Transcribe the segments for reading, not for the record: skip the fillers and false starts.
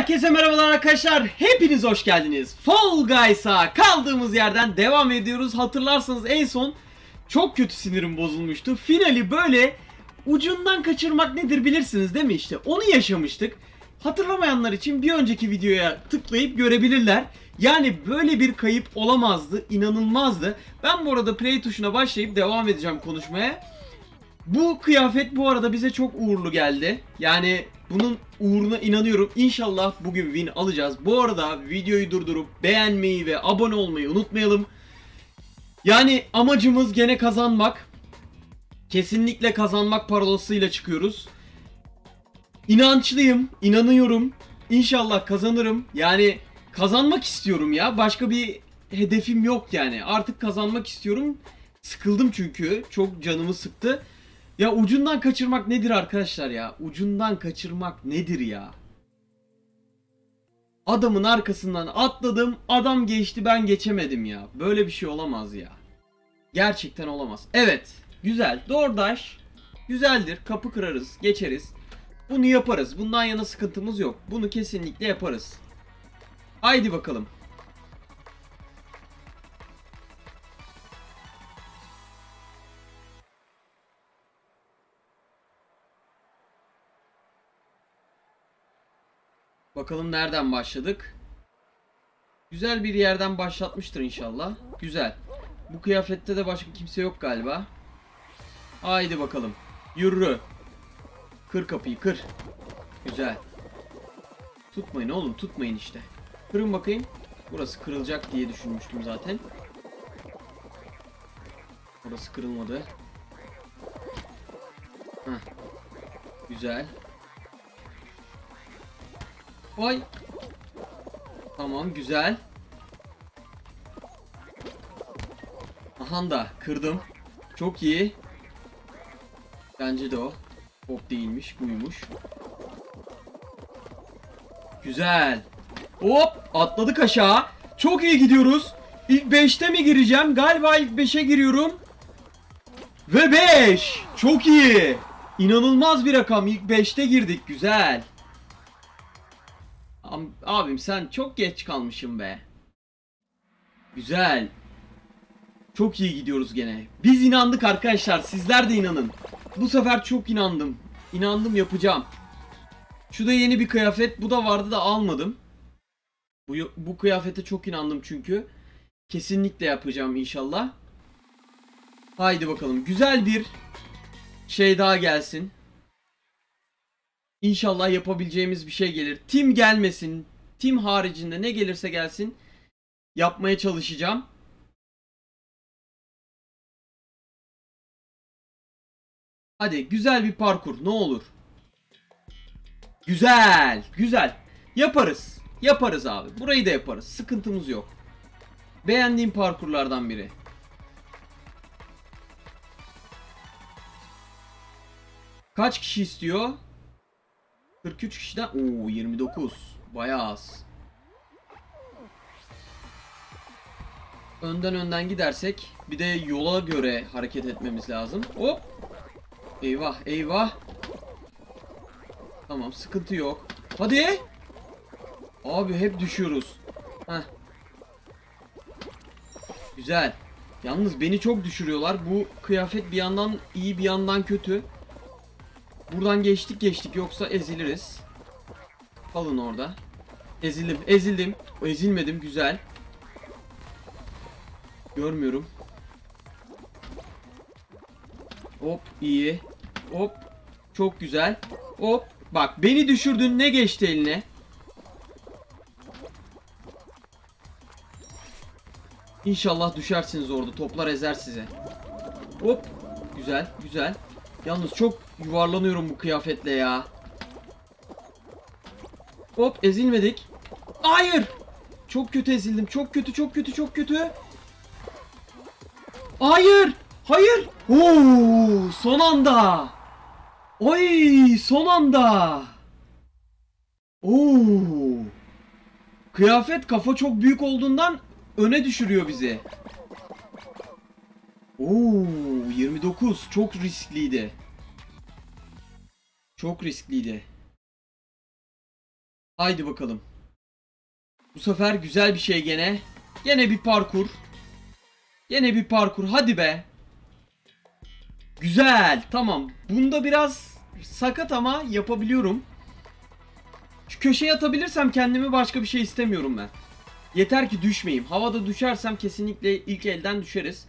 Herkese merhabalar arkadaşlar. Hepiniz hoş geldiniz. Fall Guys'a kaldığımız yerden devam ediyoruz. Hatırlarsanız en son çok kötü sinirim bozulmuştu. Finali böyle ucundan kaçırmak nedir bilirsiniz değil mi işte? Onu yaşamıştık. Hatırlamayanlar için bir önceki videoya tıklayıp görebilirler. Yani böyle bir kayıp olamazdı. İnanılmazdı. Ben bu arada play tuşuna başlayıp devam edeceğim konuşmaya. Bu kıyafet bu arada bize çok uğurlu geldi. Yani bunun uğruna inanıyorum. İnşallah bugün win alacağız. Bu arada videoyu durdurup beğenmeyi ve abone olmayı unutmayalım. Yani amacımız gene kazanmak. Kesinlikle kazanmak parolasıyla çıkıyoruz. İnançlıyım, inanıyorum. İnşallah kazanırım. Yani kazanmak istiyorum ya. Başka bir hedefim yok yani. Artık kazanmak istiyorum. Sıkıldım çünkü. Çok canımı sıktı. Ya ucundan kaçırmak nedir arkadaşlar ya? Ucundan kaçırmak nedir ya? Adamın arkasından atladım. Adam geçti, ben geçemedim ya. Böyle bir şey olamaz ya. Gerçekten olamaz. Evet. Güzel. DoorDash güzeldir. Kapı kırarız. Geçeriz. Bunu yaparız. Bundan yana sıkıntımız yok. Bunu kesinlikle yaparız. Haydi bakalım. Bakalım nereden başladık? Güzel bir yerden başlatmıştır inşallah. Güzel. Bu kıyafette de başka kimse yok galiba. Haydi bakalım. Yürü. Kır kapıyı, kır. Güzel. Tutmayın oğlum, tutmayın işte. Kırın bakayım. Burası kırılacak diye düşünmüştüm zaten. Burası kırılmadı. Heh. Güzel. Vay. Tamam, güzel. Aha da kırdım. Çok iyi. Bence de o. Hop değilmiş, buymuş. Güzel. Hop atladık aşağı. Çok iyi gidiyoruz. İlk 5'te mi gireceğim? Galiba ilk 5'e giriyorum. Ve 5. Çok iyi. İnanılmaz bir rakam. İlk 5'te girdik. Güzel. Abim sen çok geç kalmışsın be. Güzel. Çok iyi gidiyoruz gene. Biz inandık arkadaşlar. Sizler de inanın. Bu sefer çok inandım. İnandım, yapacağım. Şu da yeni bir kıyafet. Bu da vardı da almadım. Bu kıyafete çok inandım çünkü. Kesinlikle yapacağım inşallah. Haydi bakalım. Güzel bir şey daha gelsin. İnşallah yapabileceğimiz bir şey gelir. Tim gelmesin. Tim haricinde ne gelirse gelsin. Yapmaya çalışacağım. Hadi güzel bir parkur ne olur. Güzel. Güzel. Yaparız. Yaparız abi. Burayı da yaparız. Sıkıntımız yok. Beğendiğim parkurlardan biri. Kaç kişi istiyor? 43 kişiden. Oo 29. Bayağı az. Önden gidersek bir de yola göre hareket etmemiz lazım. Hop. Eyvah eyvah. Tamam, sıkıntı yok. Hadi. Abi hep düşüyoruz. Heh. Güzel. Yalnız beni çok düşürüyorlar. Bu kıyafet bir yandan iyi bir yandan kötü. Buradan geçtik yoksa eziliriz. Kalın orada. Ezildim. Ezilmedim, güzel. Görmüyorum. Hop iyi. Hop. Çok güzel. Hop. Bak beni düşürdün, ne geçti eline? İnşallah düşersiniz orada. Toplar ezer size. Hop. Güzel. Güzel. Yalnız çok yuvarlanıyorum bu kıyafetle ya. Hop ezilmedik. Hayır. Çok kötü ezildim. Çok kötü. Hayır. Hayır. Oo, son anda. Oy, son anda. Oo. Kıyafet kafa çok büyük olduğundan öne düşürüyor bizi. Oo, 29 çok riskliydi. Çok riskliydi. Haydi bakalım. Bu sefer güzel bir şey gene. Gene bir parkur. Gene bir parkur. Hadi be. Güzel. Tamam. Bunda biraz sakat ama yapabiliyorum. Şu köşeye atabilirsem kendimi, başka bir şey istemiyorum ben. Yeter ki düşmeyeyim. Havada düşersem kesinlikle ilk elden düşeriz.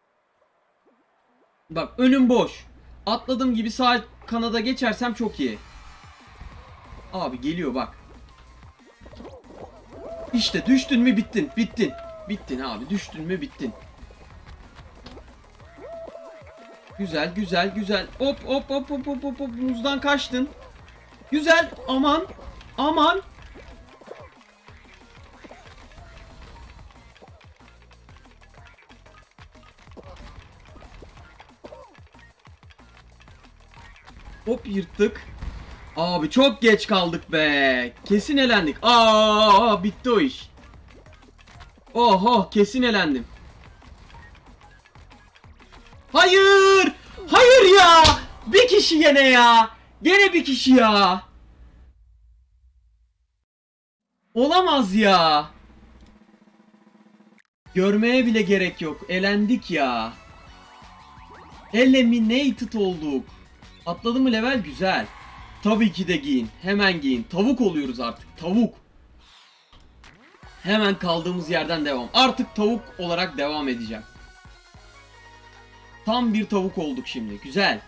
Bak önüm boş. Atladığım gibi sağ kanada geçersem çok iyi. Abi geliyor bak. İşte düştün mü bittin. Bittin. Bittin abi. Düştün mü bittin. Güzel güzel güzel. Hop hop hop hop hop hop hop. Muzdan kaçtın. Güzel. Aman. Aman. Hop yırttık. Abi çok geç kaldık be. Kesin elendik. Aa bitti o iş. Oho kesin elendim. Hayır. Hayır ya. Bir kişi gene ya. Gene bir kişi ya. Olamaz ya. Görmeye bile gerek yok. Elendik ya. Eliminated olduk. Atladı mı level? Güzel. Tabii ki de giyin. Hemen giyin. Tavuk oluyoruz artık. Tavuk. Hemen kaldığımız yerden devam. Artık tavuk olarak devam edeceğim. Tam bir tavuk olduk şimdi. Güzel.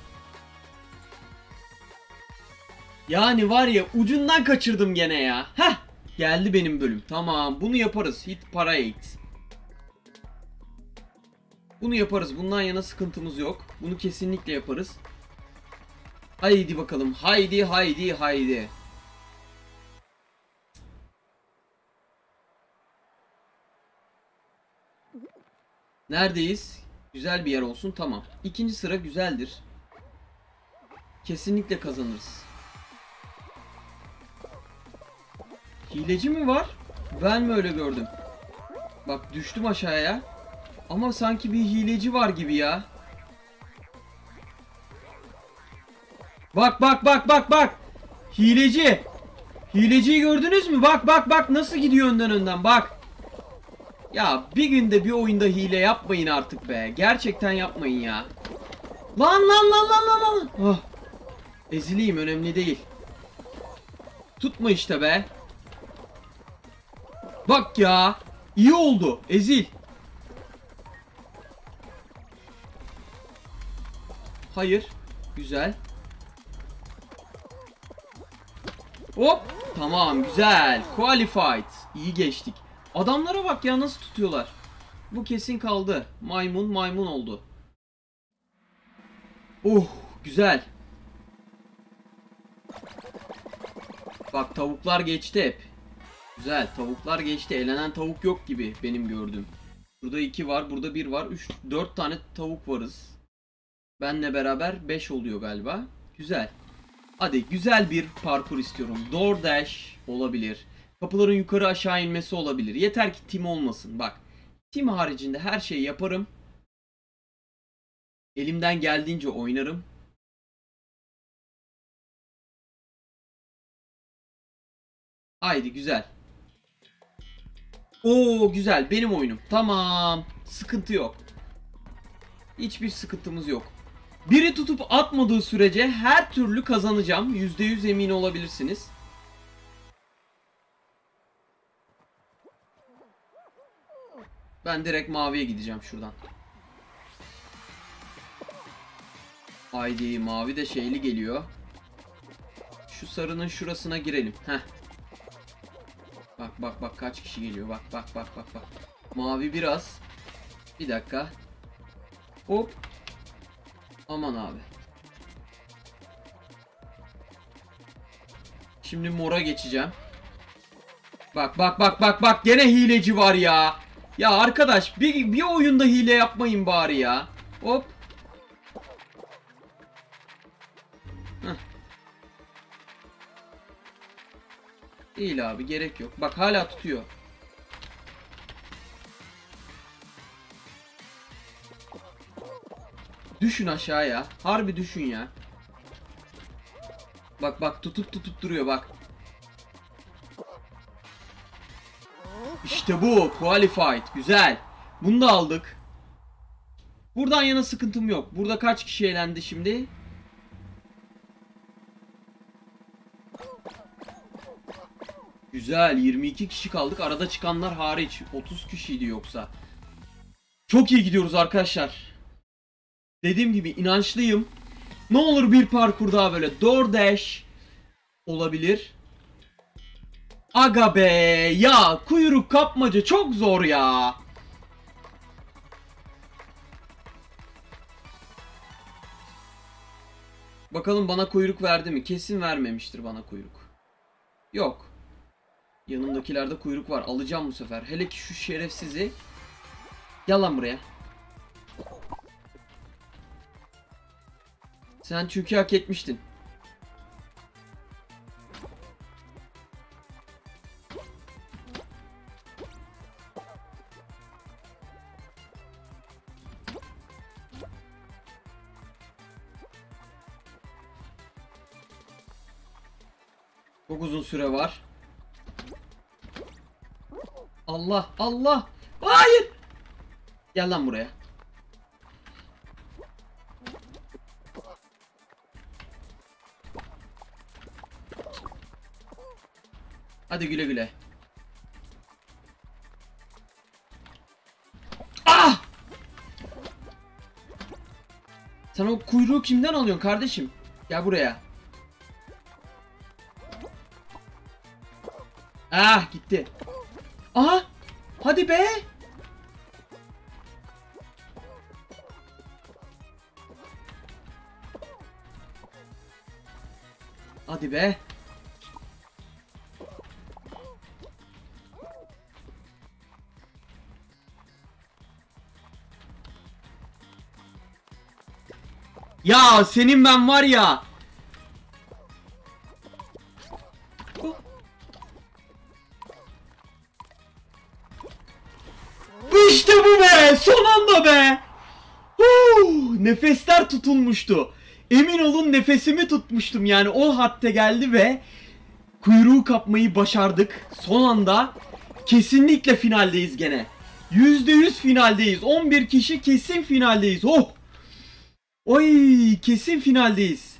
Yani var ya, ucundan kaçırdım gene ya. Heh. Geldi benim bölüm. Tamam. Bunu yaparız. Hit parade. Bunu yaparız. Bundan yana sıkıntımız yok. Bunu kesinlikle yaparız. Haydi bakalım. Haydi haydi haydi. Neredeyiz? Güzel bir yer olsun. Tamam. İkinci sıra güzeldir. Kesinlikle kazanırız. Hileci mi var? Ben mi öyle gördüm? Bak düştüm aşağıya. Ama sanki bir hileci var gibi ya. Bak bak bak bak bak. Hileci. Hileciyi gördünüz mü? Bak bak bak nasıl gidiyor önden bak. Ya bir günde bir oyunda hile yapmayın artık be. Gerçekten yapmayın ya. Lan lan lan lan lan lan. Oh. Ezileyim, önemli değil. Tutma işte be. Bak ya. İyi oldu. Ezil. Hayır. Güzel. Hop. Tamam güzel. Qualified. İyi geçtik. Adamlara bak ya, nasıl tutuyorlar. Bu kesin kaldı. Maymun maymun oldu. Güzel. Bak tavuklar geçti hep. Güzel, tavuklar geçti. Elenen tavuk yok gibi benim gördüğüm. Burada 2 var, burada 1 var. 3, 4 tane tavuk varız. Benle beraber 5 oluyor galiba. Güzel. Hadi güzel bir parkur istiyorum. DoorDash olabilir. Kapıların yukarı aşağı inmesi olabilir. Yeter ki tim olmasın. Bak. Tim haricinde her şeyi yaparım. Elimden geldiğince oynarım. Haydi güzel. Güzel. Benim oyunum. Tamam. Sıkıntı yok. Hiçbir sıkıntımız yok. Biri tutup atmadığı sürece her türlü kazanacağım. %100 emin olabilirsiniz. Ben direkt maviye gideceğim şuradan. Haydi, mavi de şeyli geliyor. Şu sarının şurasına girelim. Heh. Bak bak bak kaç kişi geliyor. Bak bak bak bak bak. Mavi biraz. Bir dakika. Hop. Aman abi. Şimdi mora geçeceğim. Bak bak bak bak bak, gene hileci var ya. Ya arkadaş, bir oyunda hile yapmayın bari ya. Hop. Heh. Değil abi, gerek yok. Bak hala tutuyor. Düşün aşağıya. Harbi düşün ya. Bak bak, tutup tutup duruyor bak. İşte bu. Qualified. Güzel. Bunu da aldık. Buradan yana sıkıntım yok. Burada kaç kişi elendi şimdi? Güzel. 22 kişi kaldık. Arada çıkanlar hariç. 30 kişiydi yoksa. Çok iyi gidiyoruz arkadaşlar. Dediğim gibi inançlıyım. Ne olur bir parkur daha böyle DoorDash olabilir. Aga be ya, kuyruk kapmaca çok zor ya. Bakalım bana kuyruk verdi mi? Kesin vermemiştir bana kuyruk. Yok. Yanımdakilerde kuyruk var. Alacağım bu sefer. Hele ki şu şerefsizi. Gel lan buraya. Sen çünkü hak etmiştin. Çok uzun süre var. Allah Allah. Hayır. Gel lan buraya. Hadi güle güle. Ah! Sen o kuyruğu kimden alıyorsun kardeşim? Gel buraya. Ah gitti. Aha! Hadi be! Hadi be! Ya senin ben var ya. İşte bu be! Son anda be! Nefesler tutulmuştu. Emin olun nefesimi tutmuştum yani, o hatta geldi ve kuyruğu kapmayı başardık. Son anda kesinlikle finaldeyiz gene. %100 finaldeyiz. 11 kişi kesin finaldeyiz. Oh! Oy, kesin finaldeyiz.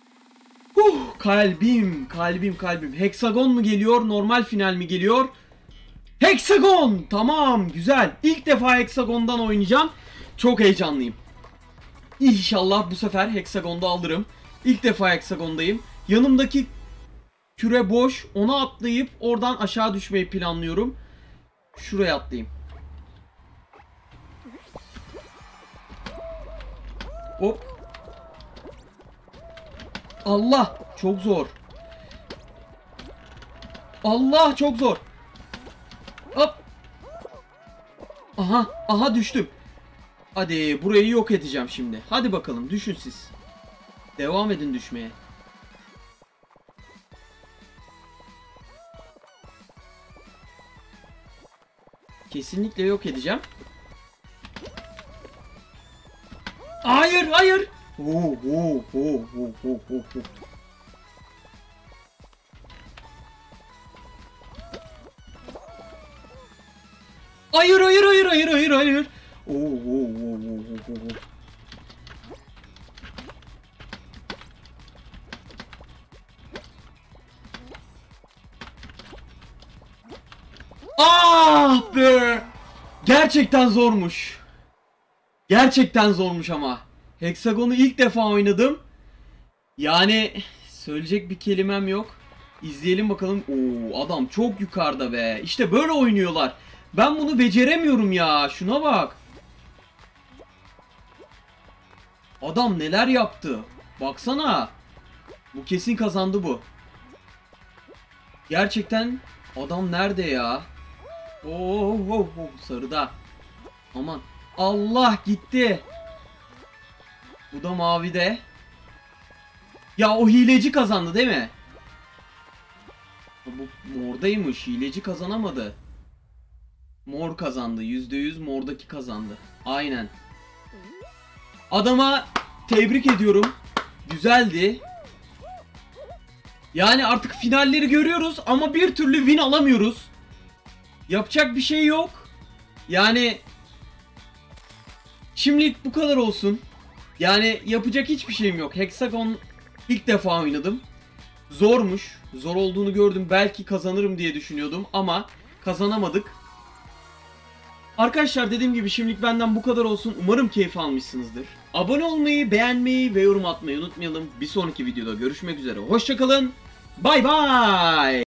Kalbim, kalbim, kalbim. Heksagon mu geliyor, normal final mi geliyor? Heksagon! Tamam, güzel. İlk defa heksagondan oynayacağım. Çok heyecanlıyım. İnşallah bu sefer heksagonda alırım. İlk defa heksagondayım. Yanımdaki küre boş. Ona atlayıp oradan aşağı düşmeyi planlıyorum. Şuraya atlayayım. Hop. Allah, çok zor. Allah, çok zor. Hop. Aha, aha düştüm. Hadi burayı yok edeceğim şimdi. Hadi bakalım, düşün siz. Devam edin düşmeye. Kesinlikle yok edeceğim. Hayır, hayır. Hayır, hayır, hayır, hayır, hayır, hayır. Ah be! Gerçekten zormuş. Gerçekten zormuş ama. Hexagon'u ilk defa oynadım. Yani söyleyecek bir kelimem yok. İzleyelim bakalım. Oo, adam çok yukarıda be. İşte böyle oynuyorlar. Ben bunu beceremiyorum ya. Şuna bak. Adam neler yaptı. Baksana. Bu kesin kazandı bu. Gerçekten adam nerede ya? Oh, sarıda. Aman. Allah gitti. Bu da mavide. Ya o hileci kazandı değil mi? Bu mordaymış. Hileci kazanamadı. Mor kazandı. %100 mordaki kazandı. Aynen. Adama tebrik ediyorum. Güzeldi. Yani artık finalleri görüyoruz ama bir türlü win alamıyoruz. Yapacak bir şey yok. Yani şimdilik bu kadar olsun. Yani yapacak hiçbir şeyim yok. Hexagon ilk defa oynadım. Zormuş. Zor olduğunu gördüm. Belki kazanırım diye düşünüyordum ama kazanamadık. Arkadaşlar dediğim gibi şimdilik benden bu kadar olsun. Umarım keyif almışsınızdır. Abone olmayı, beğenmeyi ve yorum atmayı unutmayalım. Bir sonraki videoda görüşmek üzere. Hoşça kalın. Bay bay.